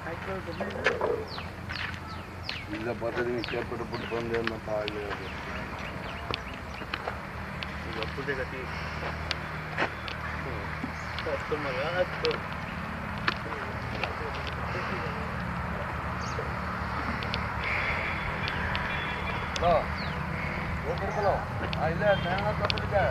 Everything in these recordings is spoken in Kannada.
ಇಲ್ಲ ಬರ್ತದೆ ಕೇಳ್ಬಿಟ್ಟು ಬಿಟ್ಟು ಬಂದೆ ಮತ್ತು ಆಗಲಿ ಅದು ಪುಟ್ಟಿ ಗತಿ ಹತ್ತು ಮಗ ಹತ್ತು ಹೋಗ್ಬಿಡ್ತಲ್ಲ ಇಲ್ಲೇ ಸಣ್ಣ ತಪ್ಪಿದ್ದೆ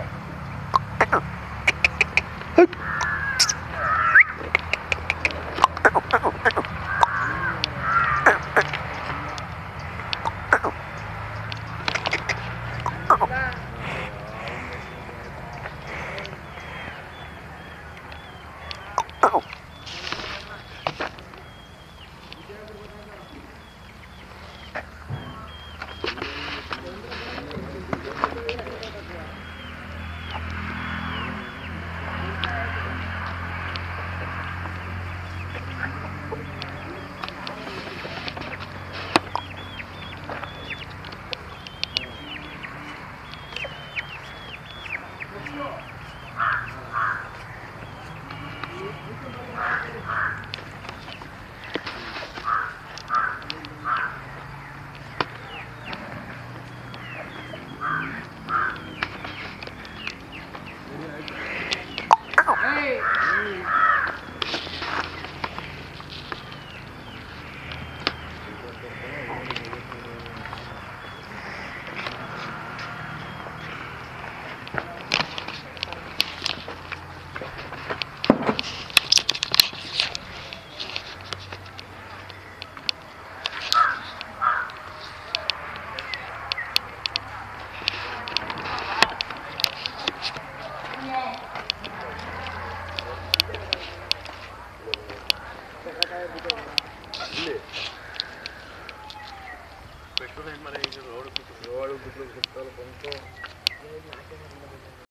ಪೆಟ್ರೋಲ್ ಏನು ಮಾಡಿ ರೋಡ್ ಬಿಟ್ಟು ಬಂತು